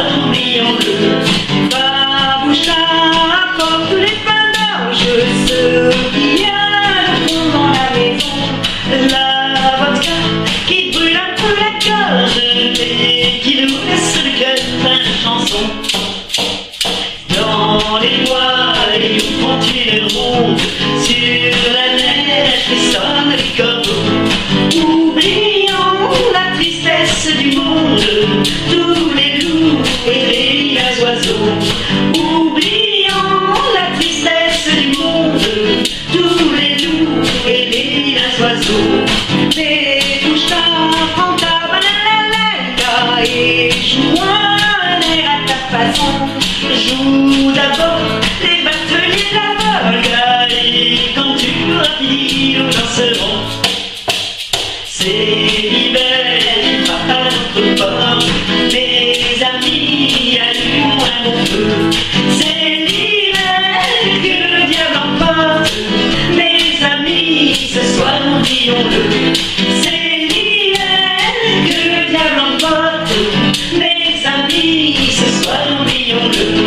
soir, oublions-le. Baboucha apporte tous les pains d'orge, ce qu'il y a de fond dans la maison. La vodka qui brûle un peu la gorge et qui nous laisse le cœur plein de chansons. Dans les bois, les loups font une ronde, sur la neige frissonnent les corbeaux. Oublions la tristesse du monde, tous les loups et les oiseaux. Oublions la tristesse du monde, tous les loups et les oiseaux. Mais touche-toi, prends ta banane et joue un air à ta façon. Joue d'abord les bateliers de la Volga et quand tu auras fini, nous danserons. C'est l'hiver, il va à notre port. Mes amis allument un bon feu. C'est l'hiver, que le diable emporte. Mes amis, ce soir, oublions-le. C'est l'hiver, que le diable emporte. Mes amis, ce soir, oublions-le.